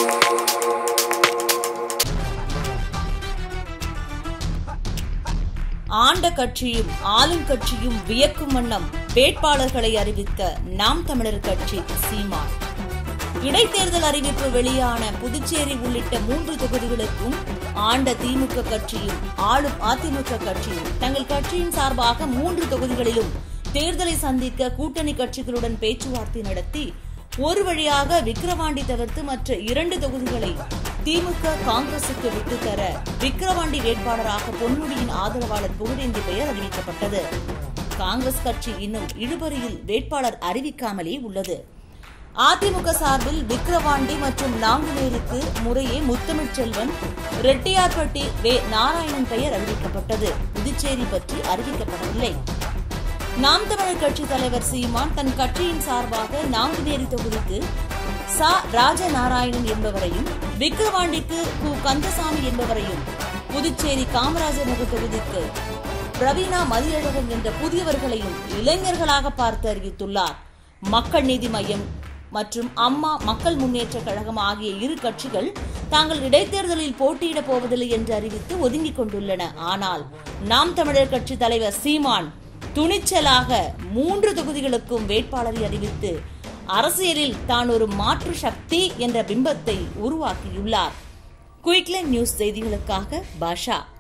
ஆண்ட கட்சியும் ஆளும் கட்சியும் வியக்கும் வண்ணம் வேட்பாளர்களை அறிவித்த நாம் தமிழர் கட்சி சீமான். இடைத்தேர்தல் அறிவிப்பு வெளியான புதுச்சேரி உள்ளிட்ட 3 தொகுதிகளுக்கும் ஆண்ட திமுக கட்சியும் ஆளும் அதிமுக கட்சியும் தங்கள் கட்சியின் சார்பாக 3 தொகுதிகளிலும் தேர்தலை சந்திக்க கூட்டணி கட்சிகளுடன் பேச்சுவார்த்தை நடத்தி ஒரு வழியாக விக்கிரவாண்டி தவிர்த்து மற்ற 2 தொகுதிகளை திமுக காங்கிரசுக்கு விட்டுத்தர விக்கிரவாண்டி வேட்பாளராக பொன்முடியின் ஆதரவாளர் புகழேந்தி பெயர் அறிவிக்கப்பட்டது. காங்கிரஸ் கட்சி இன்னும் இழுபறியில் வேட்பாளர் அறிவிக்காமலே உள்ளது. அதிமுக சார்பில் விக்கிரவாண்டி மற்றும் நாங்குநேரிக்கு முறையே முத்தமிழ்ச்செல்வன், ரெட்டியார்பட்டி வே. நாராயணன் பெயர் அறிவிக்கப்பட்டது. புதுச்சேரி பற்றி அறிவிக்கப்படவில்லை. நாம் தமிழர் கட்சி தலைவர் சீமான் தன் கட்சியின் சார்பாக நாங்குநேரி தொகுதிக்கு ச. ராஜநாராயணன் என்பவரையும், விக்கிரவாண்டிக்கு கு. கந்தசாமி என்பவரையும், புதுச்சேரி காமராஜர் நகர் தொகுதிக்கு பிரவீணா மதியழகன் என்ற புதியவர்களையும் இளைஞர்களாக பார்த்து அறிவித்துள்ளார். மக்கள் நீதி மய்யம் மற்றும் அம்மா மக்கள் முன்னேற்ற கழகம் ஆகிய 2 கட்சிகள் தாங்கள் இடைத்தேர்தலில் போட்டியிடப் போவதில்லை என்று அறிவித்து ஒதுங்கிக் கொண்டுள்ளன. ஆனால் நாம் தமிழர் கட்சி தலைவர் சீமான் துணிச்சலாக 3 தொகுதிகளுக்கும் வேட்பாளரை அறிவித்து அரசியலில் தான் ஒரு மாற்று சக்தி என்ற பிம்பத்தை உருவாக்கியுள்ளார். குயிக்லைன் நியூஸ் செய்திகளுக்காக பாஷா.